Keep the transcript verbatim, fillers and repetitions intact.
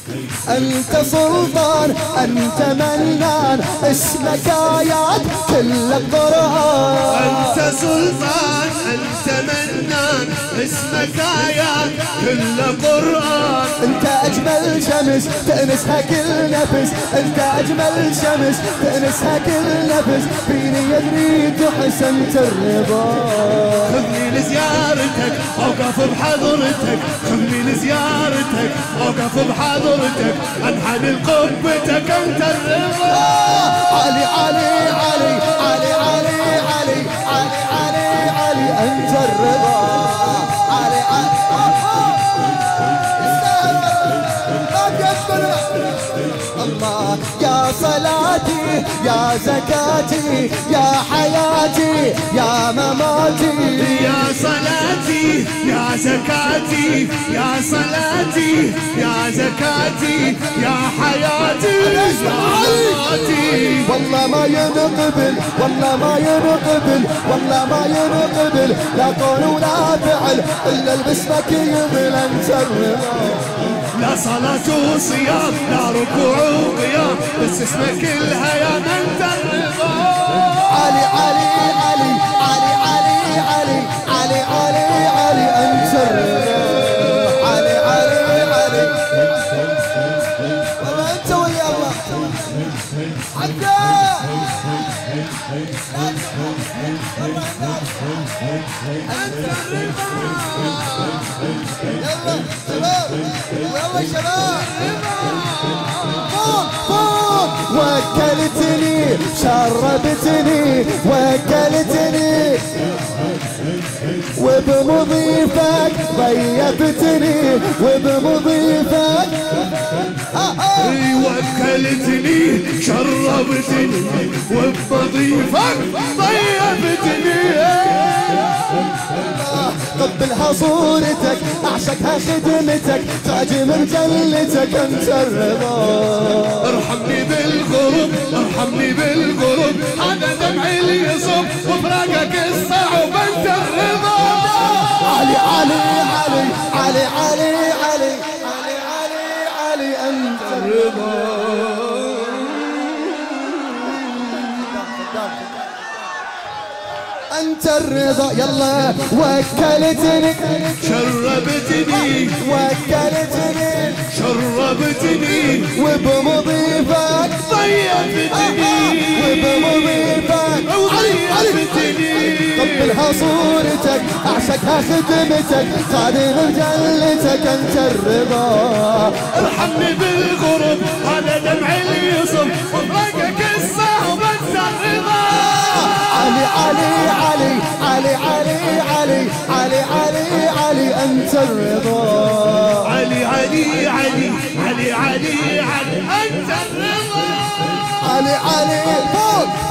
أنت سلطان أنت منان اسمك آيات كل القرآن. أنت سلطان أنت منان اسمك آيات كل القرآن. أنت أجمل شمس تأنسها كل نفس، أنت أجمل شمس تأنسها كل نفس، فيني يدري تحسنت الرضا. خذني لزيارتك أوقف بحضرتك، خذني لزيارتك أوقف بحضرتك، أنحني لقبتك أنت الرضا. علي علي علي علي علي علي علي علي علي أنت الرضا. علي علي الله يا صلاتي يا زكاتي يا حياتي يا مماتي. يا صلاتي يا زكاتي يا صلاتي يا زكاتي يا حياتي يا مماتي. والله ما ينقبل والله ما ينقبل والله ما ينقبل لا قول ولا فعل إلا باسمك يقبل أنت الرضا. لا صلاة وصيام لا ركوع وقيام بس اسمك الهيام أنت الرضا. علي علي علي علي علي علي علي علي علي أنت الرضا. علي علي علي والله أنت ولي الله. عدى أنت الرضا. يلا شباب يلا شباب فوق فوق. وكلتني شربتني وكلتني وبمضيفك ضيفتني وبمضيفك وكلتني شربتني وبمضيفك ضيفتني. قبلها صورتك اعشقها خدمتك تاج مرجلتك انت الرضا. ارحمني بالغرب ارحمني بالغرب هذا دمعي اللي يصب وفراقك الصعب انت الرضا. علي علي علي علي علي علي علي علي علي انت الرضا. أنت الرضا. يلا وكلتني شربتني وكلتني شربتني وبمضيفك ضيفتني وبمضيفك ضيفتني. قبلها صورتك أعشقها خدمتك خادم رجلتك أنت الرضا. ارحمني بالغرب هذا دمعي اللي يصب وفراقك الصعب انت الرضا. علي علي علي علي علي علي علي علي علي أنت الرضا. علي علي علي علي علي علي أنت الرضا. علي علي فوق